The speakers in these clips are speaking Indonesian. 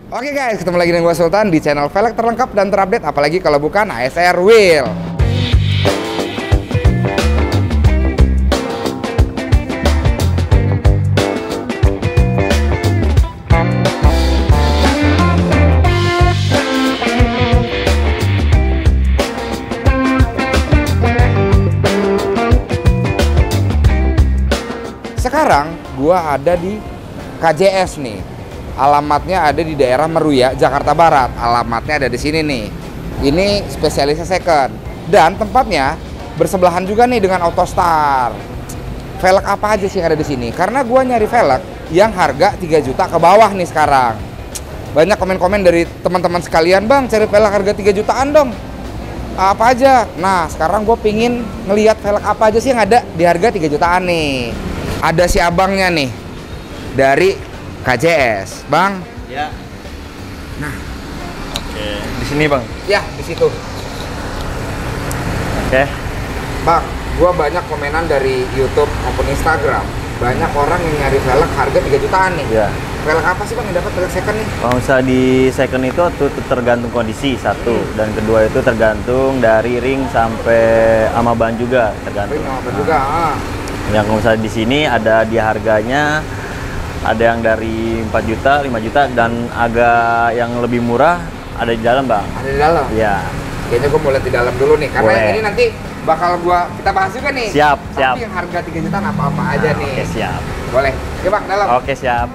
Oke guys, ketemu lagi dengan gue Sultan di channel velg terlengkap dan terupdate, apalagi kalau bukan ASR Wheel. Sekarang gua ada di KJS nih. Alamatnya ada di daerah Meruya, Jakarta Barat. Alamatnya ada di sini nih. Ini spesialisnya second. Dan tempatnya bersebelahan juga nih dengan Autostar. Velg apa aja sih yang ada di sini? Karena gua nyari velg yang harga 3 juta ke bawah nih sekarang. Banyak komen-komen dari teman-teman sekalian, "Bang, cari velg harga 3 jutaan dong." Apa aja? Nah, sekarang gue pingin ngelihat velg apa aja sih yang ada di harga 3 jutaan nih. Ada si abangnya nih dari KJS, Bang. Ya. Nah, Oke, di sini bang. ya di situ, Oke. Bang. Gua banyak komenan dari YouTube maupun Instagram. Banyak orang yang nyari velg harga 3 jutaan nih. Ya. Velg apa sih Bang yang dapat velg second nih? Kalau misalnya di second itu tuh tergantung kondisi satu, dan kedua itu tergantung dari ring sampai sama ban juga tergantung. Ring apa juga? Yang kalau misalnya di sini ada di harganya ada yang dari 4 juta, 5 juta, dan agak yang lebih murah ada di dalam bang. Ada di dalam? Iya. Kayaknya gue mau lihat di dalam dulu nih, karena Boleh. yang ini nanti bakal kita bahas juga nih. Siap, Tapi siap. yang harga 3 jutaan apa-apa aja nih. Oke, siap. Boleh. Ya Bang, dalam. Oke, siap.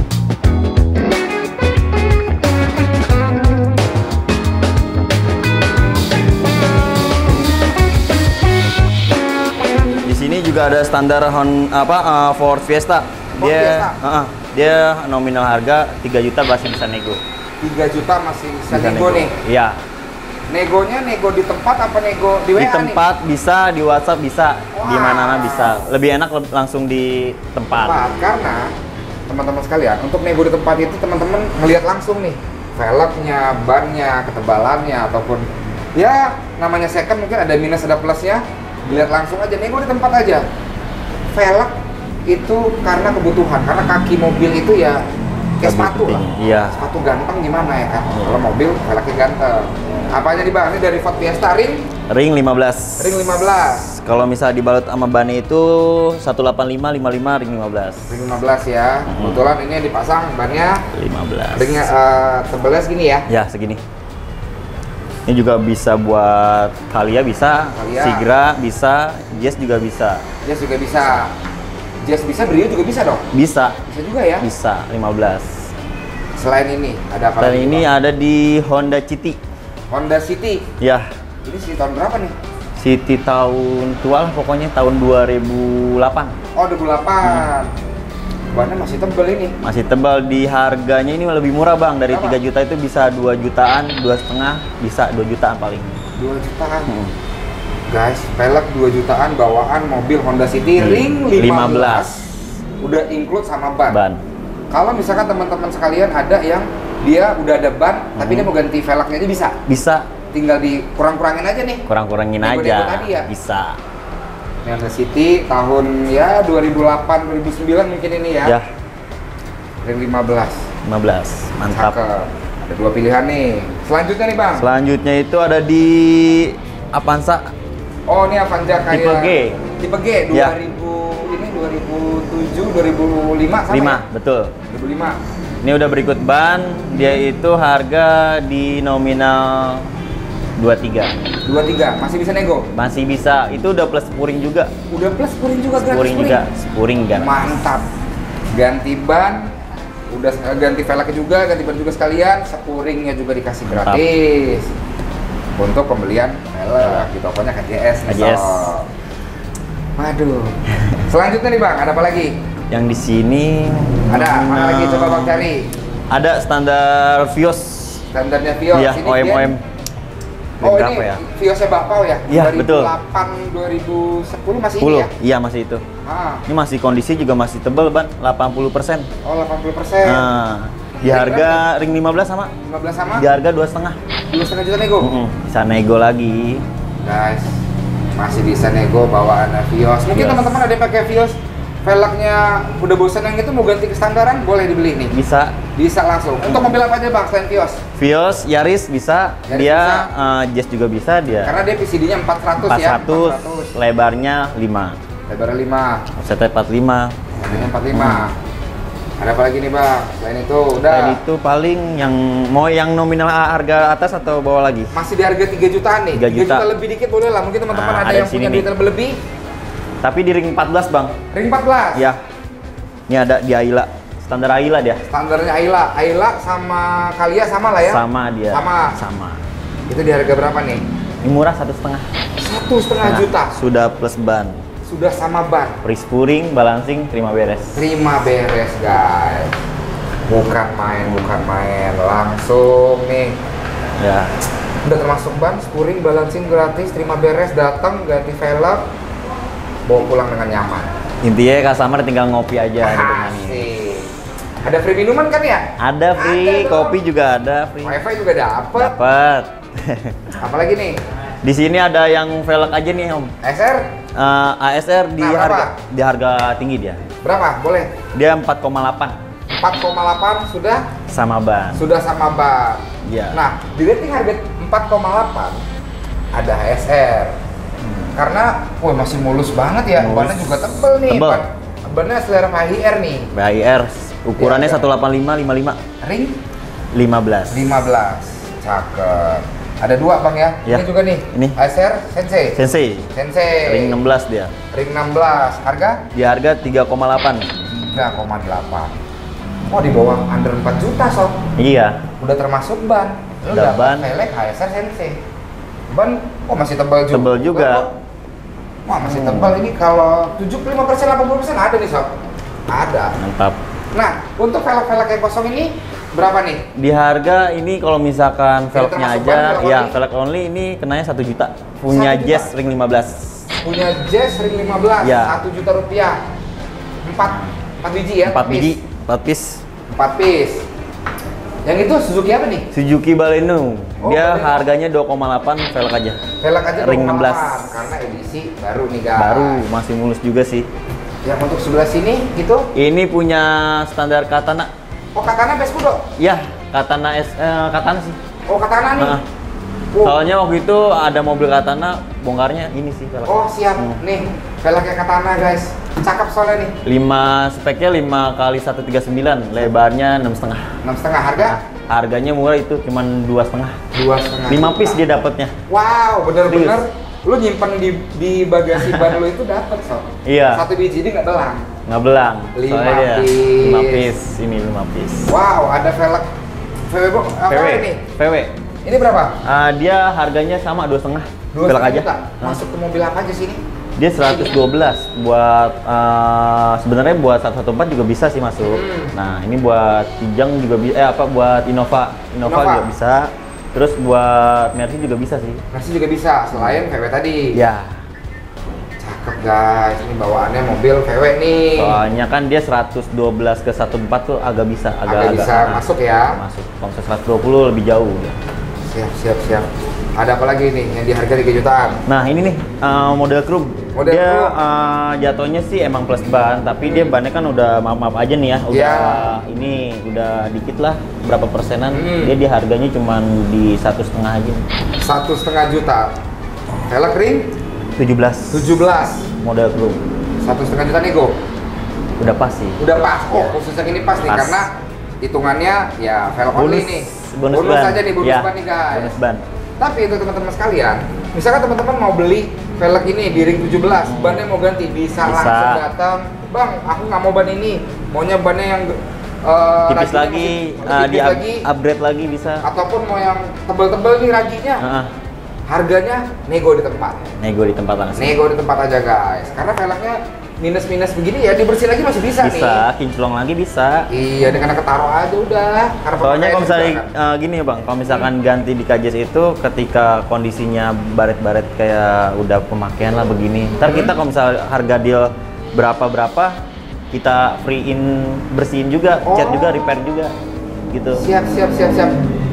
Di sini juga ada standar Ford Fiesta. Ford Fiesta? Dia nominal harga 3 juta masih bisa nego. 3 juta masih bisa nego nih. Iya. Negonya nego di tempat apa nego di WA Di nih? tempat bisa, di WhatsApp bisa, di Wah. mana-mana bisa. Lebih enak langsung di tempat. Karena teman-teman sekalian, untuk nego di tempat itu teman-teman ngelihat langsung nih velgnya, bannya, ketebalannya, ataupun ya namanya second mungkin ada minus ada plusnya. Dilihat langsung aja, nego di tempat aja. Velg itu karena kebutuhan, karena kaki mobil itu ya kayak Lebih sepatu lah. penting, iya. Sepatu ganteng gimana ya kan? Kalau mobil velgnya ganteng. Apa aja nih Bang? Ini dari Ford Fiesta ring Ring 15. Ring 15. Kalau misalnya dibalut sama ban itu 185, 55, ring 15. Ring 15 ya. Kebetulan ini yang dipasang bannya 15. ringnya tebelnya segini ya. Ya, segini. Ini juga bisa buat Kalia bisa, Kalia. Sigra bisa, Jazz juga bisa. Jazz juga bisa. Jazz bisa, Brio juga bisa dong. Bisa, Bisa juga ya. bisa 15. Selain ini ada apa Dan lagi, ini Bang? ada di Honda City. Honda City. Ya, Ini sih tahun berapa nih? City tahun tua lah pokoknya, tahun 2008. Oh 2008. Bannya masih tebel ini. Masih tebal. Di harganya ini lebih murah bang, dari Berapa? 3 juta itu bisa 2 jutaan, 2,5, bisa 2 jutaan paling. 2 jutaan. Hmm. Guys, velg 2 jutaan bawaan mobil Honda City ring 15. Udah include sama ban. Ban. Kalau misalkan teman-teman sekalian ada yang dia udah ada ban, tapi dia mau ganti velgnya aja bisa. Bisa, Tinggal dikurang-kurangin aja nih. kurang-kurangin Nego-nego aja. tadi ya? Bisa. Ini Honda City tahun ya 2008 2009 mungkin ini ya. Ya, Ring 15. 15. Mantap. Cakep. Ada 2 pilihan nih. Selanjutnya nih Bang. Selanjutnya itu ada di Avanza. Oh, ini Avanza kayak Tipe G. Tipe G 2000 Ya. ini 2007 2005 sama 5, ya? betul. 2005. Ini udah berikut ban, dia itu harga di nominal 23. 23 masih bisa nego. Masih bisa, itu udah plus spuring juga. Udah plus spuring juga gratis. Spuring juga, spuring kan. Mantap. Ganti ban, udah ganti velgnya juga, ganti ban juga sekalian, spuringnya juga dikasih Mantap. gratis. Untuk pembelian velg di tokonya KJS nih, KJS. Sob. Waduh. Selanjutnya nih Bang, ada apa lagi? Yang di sini Ada, mana lagi coba Bang cari? Ada standar Vios. Standarnya Vios. Iya, Ini OM dia- OM. Oh Berapa ini ya? Viosnya Bapau ya? Iya, betul. 2008, 2010 masih 10. ini ya? Iya, masih itu. Ah, Ini masih kondisi juga masih tebel ban, 80%. oh 80%. Nah, di Ring harga ring 15 sama. 15 sama? Di harga 2,5. 2,5 juta nego? Bisa nego lagi. Guys, masih bisa nego bawaan Vios. Mungkin Vios. teman-teman ada yang pakai Vios velgnya udah bosan yang itu mau ganti ke standaran, boleh dibeli nih. Bisa. Bisa langsung. Untuk mobil apa aja bang selain Vios? Vios, Yaris bisa. Yaris dia bisa. Jazz juga bisa dia. Karena dia PCD-nya 400 ya. 400, lebarnya 5. Lebarnya 5. Offsetnya 45. Harganya 45. Ada apa lagi nih bang? Selain itu udah. Selain itu paling yang mau yang nominal harga atas atau bawah lagi? Masih di harga 3 jutaan nih. 3 juta. Lebih dikit boleh lah. Mungkin teman-teman ada Ada yang di sini punya nih. duit lebih. Tapi di ring 14 bang. Ring 14. Ya. Ini ada di Ayla. Standar Ayla dia. Standarnya Ayla. Ayla sama Kalia sama lah ya? Sama dia. Sama. Itu di harga berapa nih? Ini murah 1,5. 1,5 juta. Sudah plus ban. Sudah sama ban. Pre-spuring, balancing, terima beres. Terima beres guys. Bukan main. Langsung nih. Ya. Udah termasuk ban, spuring, balancing gratis, terima beres, datang ganti velg, bawa pulang dengan nyaman. Intinya customer tinggal ngopi aja di rumah ini. Asik. Ada free minuman kan ya? Ada free, Ada dong. kopi juga ada free. Wifi juga dapet. Dapat. Apalagi nih? Di sini ada yang velg aja nih Om. SR ASR di Nah, harga berapa? tinggi dia. berapa? Boleh. Dia 4,8 4,8 sudah sama ban. sama ban. Iya. Nah, di rating harga 4,8 ada HSR. Karena wah masih mulus banget ya. Mulus. Bannya juga tebel nih. Tebel. Bannya selera HIR nih. BIR ukurannya Iya, 185 55 Ring 15. 15. Cakep. Ada dua bang ya. Ya. Ini juga nih. Ini. HSR Sensei. Sensei. Ring 16 dia. Ring 16. Harga Di harga 3,8. 3,8. Oh di bawah under 4 juta sob. Iya. Udah termasuk ban. Lu Udah dapat ban. velg HSR Sensei. Ban oh masih tebal juga. Tebal juga. Wah masih tebal ini kalau 75% 80% ada nih sob. Ada. Mantap. Nah untuk velg-velg yang kosong ini berapa nih? Di harga ini kalau misalkan Ini velgnya termasuk aja, ban, velg ya only? velg only ini kenanya 1 juta. Punya 1 juta? Jazz ring 15. Punya Jazz ring 15 Ya. 1 juta rupiah. 4 biji ya? 4 biji, 4 piece. 4 piece. Yang itu Suzuki apa nih? Suzuki Baleno. Oh, Dia Baleno. harganya 2,8 velg aja. Velg aja Ring 2,8, 16. karena edisi baru nih guys. Baru, masih mulus juga sih. Yang untuk sebelah sini gitu. Ini punya standar Katana. Oh katana Beskudo. Ya, Katana Katana sih. Oh katana nih. Nah, Oh. soalnya waktu itu ada mobil Katana, bongkarnya ini sih velg. Oh siap. Nih velgnya katana guys. Cakep soalnya nih. 5 speknya 5 kali 139, lebarnya 6,5. 6,5 harga? Harganya murah itu cuman 2,5. 2,5. 5 piece dia dapatnya. Wow, bener-bener. Serius. Lu nyimpen di bagasi ban lu itu dapet sob. Iya. Satu biji ini nggak belang. Nggak belang. 5 Soalnya dia piece. 5 piece. Ini 5 piece. Wow, ada velg VW bro. Apa VW. ini? VW. Ini berapa? Dia harganya sama 2,5. 2,5 Velg aja. juta. Nah, Masuk ke mobil apa aja sini? dia 112 buat sebenarnya buat 114 juga bisa sih masuk. Nah, ini buat Kijang juga bisa buat Innova Innova. juga bisa. Terus buat Mercy juga bisa sih. Masih juga bisa selain VW tadi. Ya. Cakep guys. Ini bawaannya mobil VW nih. Soalnya kan dia 112 ke 14 tuh agak bisa Agak bisa masuk ya. Masuk. Kalau misalnya 120 lebih jauh dia. Siap. Ada apa lagi nih yang di harga 3 jutaan? Nah, ini nih model Krug. Model Dia Krug. jatuhnya sih emang plus ban, tapi dia bannya kan udah maaf-maaf aja nih ya. Udah Iya. ini udah dikit lah berapa persenan. Hmm. Dia di harganya cuman di 1,5 aja. 1,5 juta. Velg ring 17 17. model Krug. 1,5 juta nego. Udah pas sih. Udah pas. Oh, Ya. khusus yang ini pas nih Pas. karena hitungannya ya velg only nih. bonus ban. aja nih, bonus Ya, ban nih guys. bonus ban. Tapi untuk teman-teman sekalian, misalkan teman-teman mau beli velg ini di ring 17, bannya mau ganti, bisa Bisa. langsung datang. Bang, aku nggak mau ban ini, maunya bannya yang Tipis raginya lagi, masih di tipis lagi, upgrade lagi bisa. ataupun mau yang tebel-tebel nih raginya, Heeh. harganya nego di tempat. Nego di tempat langsung. Nego di tempat aja guys, karena velgnya minus-minus begini ya dibersihin lagi masih bisa, nih. Bisa, kinclong lagi bisa. Iya, dengan ketaruh aja udah. Karena Soalnya pemakaian kalau misalnya juga kan. gini ya Bang, kalau misalkan ganti di KJS itu ketika kondisinya baret-baret kayak udah pemakaian lah begini. Ntar kita kalau misalnya harga deal berapa-berapa, kita free in bersihin juga, cat juga, repair juga gitu. Siap.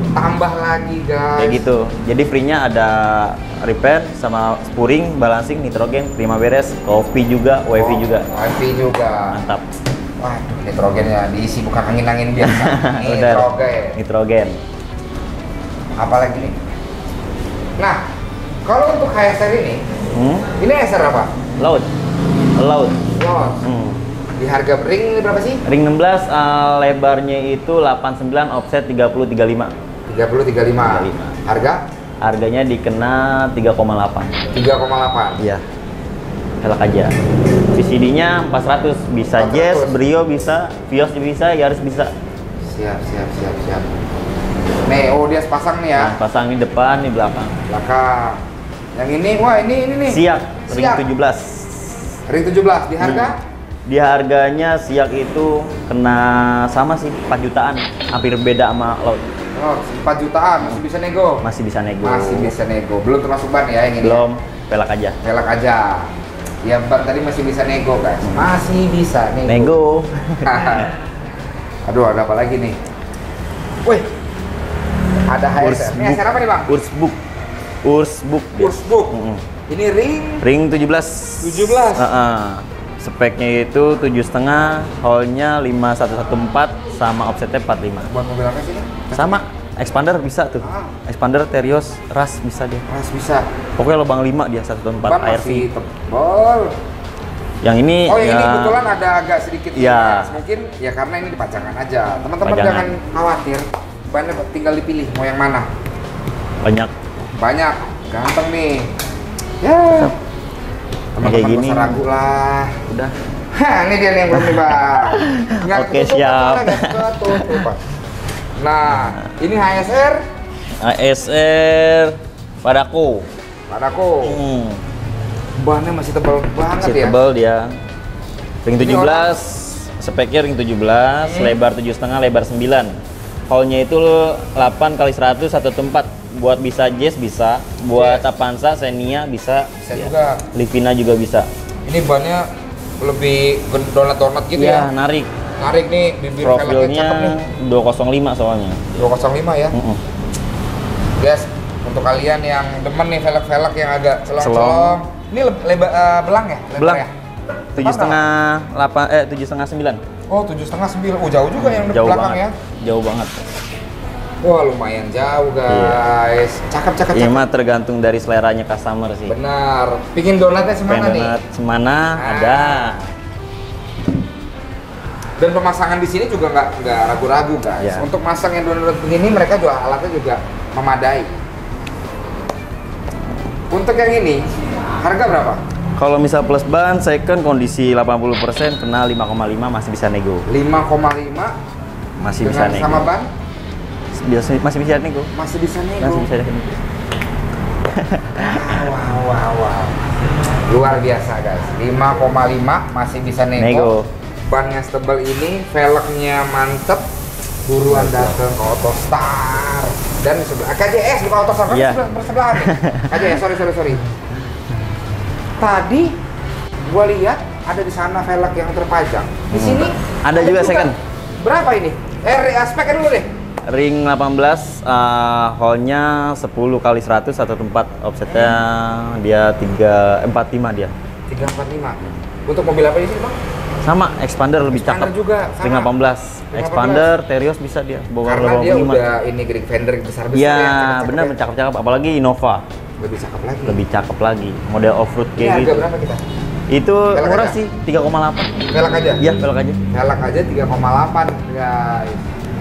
tambah lagi guys. Kayak gitu. Jadi free-nya ada repair sama spurring, balancing, nitrogen, prima beres, kopi juga, wifi juga. Wifi juga. Mantap. Wah, nitrogennya diisi bukan angin-angin biasa. Nitrogen. Nitrogen. Apalagi nih? Nah, kalau untuk HSR ini HSR apa? Laut. Laut. Hmm. Di harga ring berapa sih? Ring 16 lebarnya itu 89, offset 30 35. 30 35. Harga? Harganya dikena 3,8. 3,8. Iya. Velg aja. VCD-nya 400, bisa 400. Jazz, Brio bisa, Vios bisa, Yaris bisa. Siap. Nih, dia pasang nih ya. Nah, pasang di depan, di belakang. Belakang. Yang ini, wah ini nih. Siak, ring Siak. 17. Ring 17 di harga? Di harganya Siak itu kena sama sih 4 jutaan, hampir beda sama Laut. Oh, 4 jutaan masih bisa nego. Masih bisa nego. Masih bisa nego. Belum termasuk ban ya yang ini. Belum, velg aja. Velg aja. Ya ban tadi masih bisa nego guys. Masih bisa nego. Nego. Aduh, ada apa lagi nih? Wih. Ada HSR. Ini HSR apa nih, Bang? Ursbook. Dia. Ursbook. Ini ring 17. 17. Speknya itu 7,5, hole-nya 5114 sama offsetnya 45. Buat mobil apa sih ini? Sama, expander bisa tuh. Expander, Terios, Ras bisa dia. Ras bisa. Pokoknya lubang 5 dia 1,4 Ban ARV. masih tebal. Yang ini yang ini kebetulan ada agak sedikit ya. Mungkin ya karena ini dipajangkan aja. Teman-teman Pajangan. jangan khawatir. Bannya tinggal dipilih mau yang mana. Banyak. Ganteng nih. Ya. Teman-teman kayak gini. gak usah ragu lah. Udah. Hah, ini dia nih yang belum nih, Bang. Nggak Oke, ketutup, siap. nggak ketutup. Nah, ini HSR ASR Padaku. Bannya masih tebal banget Masih ya. tebal dia. Ring Ini 17, speknya ring 17, lebar 7,5, lebar 9. Hole-nya itu 8 kali 100 1 tempat. Buat bisa Jazz bisa, buat Avanza, Xenia bisa. Bisa juga. Livina juga bisa. Ini bannya lebih donat-donat gitu ya. Iya, narik. Narik nih, bibir velgnya Profilnya cakep nih. 205 soalnya. 205 ya. Guys, untuk kalian yang demen nih velg-velg yang agak celong-celong. Ini belang ya? Lebar Belang. ya? 7,5 9. Oh, 7,5 9. Oh, jauh juga yang Jauh belakang banget. ya. Jauh banget. Wah, lumayan jauh, guys. Cakep. Iya mah tergantung dari seleranya customer sih. Benar. Pingin donatnya semana nih? Donat semana ada. Dan pemasangan di sini juga nggak ragu-ragu, guys. Iya. Untuk masang yang donat begini, mereka juga alatnya juga memadai. Untuk yang ini, harga berapa? Kalau misal plus ban, second kondisi 80% kena 5,5 masih bisa nego. 5,5 Masih bisa dengan nego. sama ban? Masih bisa nego. Masih bisa nego. Masih bisa nego. Wow. Luar biasa, guys. 5,5 masih bisa nego. Bannya setebal ini, velgnya mantep. Buruan datang ke Autostar. Dan di sebelah KJS bukan Autostar, kan Iya. bersebelahan nih. KJS, sorry. Tadi gua lihat ada di sana velg yang terpajang. Di sini Ada juga second. Berapa ini? Aspeknya dulu deh. Ring 18, hole-nya 10 kali 100 1 tempat, offsetnya dia 345 dia. 345. Untuk mobil apa ini sih, Bang? Sama, expander lebih Expander cakep. juga, sama. Ring 18. Expander, Terios bisa dia. Karena dia udah ini grid fender besar-besar Iya, ya, benar cakep-cakep. Apalagi Innova. Lebih cakep lagi. Lebih cakep lagi. Model off-road Ini kayak harga gitu. berapa kita? Itu Velg murah aja? sih, 3,8. Velg aja? Iya, velg aja. Velg aja 3,8, guys.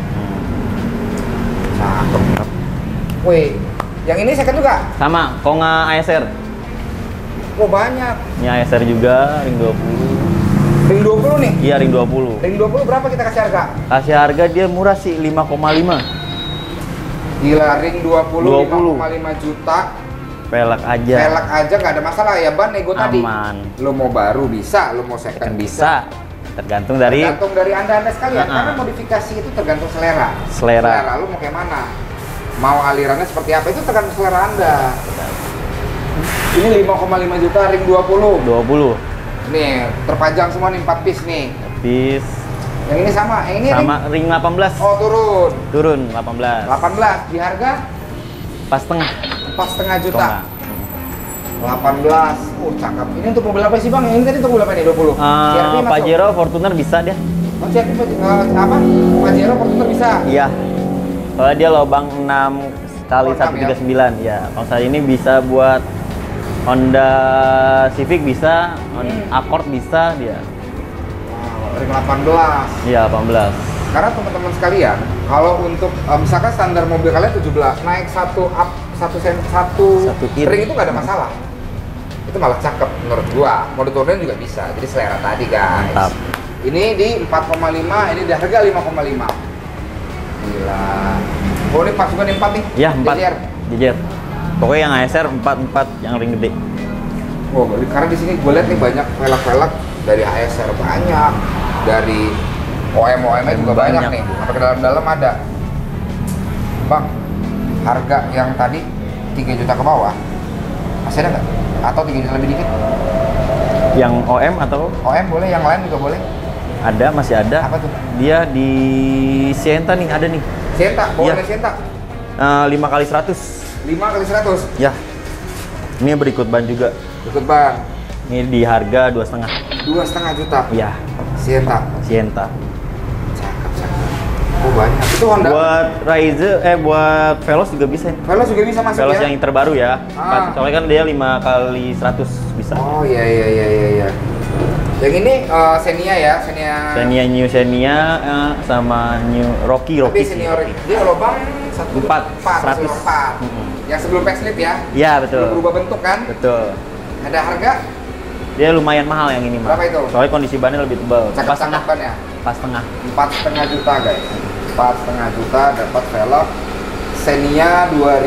Cakep. Wih, yang ini second juga? Sama, Konga ASR. Oh, banyak. Ini ASR juga, ring 20. Ring 20 nih? Iya, ring 20. Ring 20 berapa kita kasih harga? Kasih harga dia murah sih, 5,5. Gila, ring 20, 20. 5,5 juta. Velg aja. Velg aja nggak ada masalah ya, ban nego tadi. Aman. Lo mau baru bisa, lo mau second Kan bisa. Tergantung dari Tergantung dari anda sekalian, karena modifikasi itu tergantung selera. Selera. Lu mau kayak mana? Mau alirannya seperti apa, itu tergantung selera anda. Ini 5,5 juta, ring 20. 20. Nih, terpajang semua nih, 4 piece nih. Piece. Yang ini sama, yang ini Sama ring 18. Oh, turun. Turun 18. 18 di harga Pas setengah. 4,5 juta. Setengah. 18. Oh, cakep. Ini untuk mobil apa sih, Bang? Ini tadi untuk mobil apa nih? 20. CRV masuk? Pajero Fortuner bisa dia. Oh, CRV apa? Pajero Fortuner bisa. Iya. Soalnya dia lubang 6 kali Oh, 6 139 ya. Kalau saat ini bisa buat Honda Civic bisa, Accord bisa dia. Wow, ring 18. Iya, 18. Karena teman-teman sekalian, kalau untuk misalkan standar mobil kalian 17, naik satu in. ring itu nggak ada masalah. Itu malah cakep menurut gua. Mau diturunin juga bisa. Jadi selera tadi, guys. Mantap. Ini di 4,5, ini di harga 5,5. Gila. Oh, ini pas juga nih 4 nih. Iya, 4. Jejer. Jejer. Pokoknya yang ASR 4 yang ring gede. Oh, karena di sini gue lihat nih banyak velg-velg dari ASR banyak, dari OM-OM-nya juga banyak nih. Sampai ke dalam-dalam ada. Bang, harga yang tadi 3 juta ke bawah masih ada nggak? Atau 3 juta lebih dikit? Yang OM atau OM boleh, yang lain juga boleh. ada, masih ada. Apa tuh? Dia di Sienta nih, ada nih. Sienta, Iya. boleh Sienta. 5 kali 100. 5 kali 100. Ya. Ini berikut ban juga. Ikut bang. Ini di harga 2,5. 2,5 juta. Iya, Sienta. Sienta. Cakep, cakep. Oh banyak. Itu Honda. Buat buat Veloz juga bisa. Veloz juga bisa masuk Veloz ya? yang terbaru ya. Soalnya kan dia 5 kali 100 bisa. Oh iya. Yang ini Xenia ya, Xenia New Xenia sama New Rocky Tapi sih. senior dia lubang 4, 100. 4. Yang sebelum facelift ya? Iya, betul. Belum berubah bentuk kan? Betul. Ada harga? Dia lumayan mahal yang ini, Mas. Berapa itu? Soalnya kondisi bannya lebih tebal. Pas Cakep-cakep ban ya? Pas setengah. 4,5 juta guys. 4,5 juta dapat velg Xenia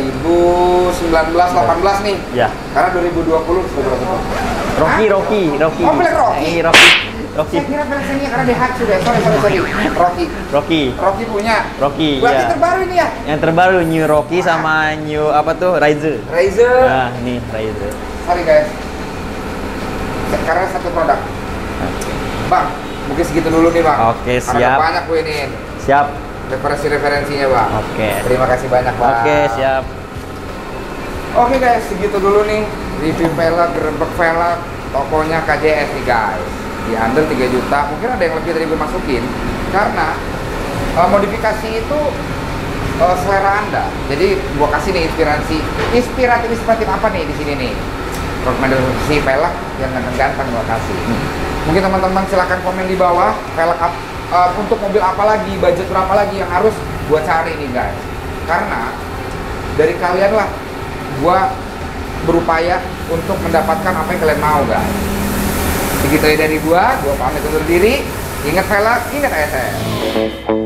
2019-18 nih. Ya. Karena 2020 sudah berapa tuh? Rocky. Oh, velg Rocky? Rocky. Saya kira velg Xenia karena Daihatsu deh. Sorry. Rocky punya. Rocky, Berarti ya. terbaru ini ya? Yang terbaru New Rocky sama New apa tuh? Raider. Nah, ini Raider. Sorry guys. Karena satu produk. Bang, mungkin segitu dulu nih bang. Oke, Karena siap. banyak gue ini Siap. referensinya bang. Oke. Terima kasih banyak bang. Oke, siap. Oke guys, segitu dulu nih review velg, gerbek velg, tokonya KJS nih guys. Di under 3 juta, mungkin ada yang lebih dari gue masukin. Karena modifikasi itu selera anda. Jadi gue kasih nih inspiratif apa nih di sini nih? Rekomendasi velg yang ganteng gue kasih. Mungkin teman-teman silahkan komen di bawah velg untuk mobil apa lagi, budget berapa lagi yang harus gue cari nih guys. Karena dari kalian lah gue berupaya untuk mendapatkan apa yang kalian mau guys. Begitu dari gue pamit undur diri. Ingat velg, ingat ASR.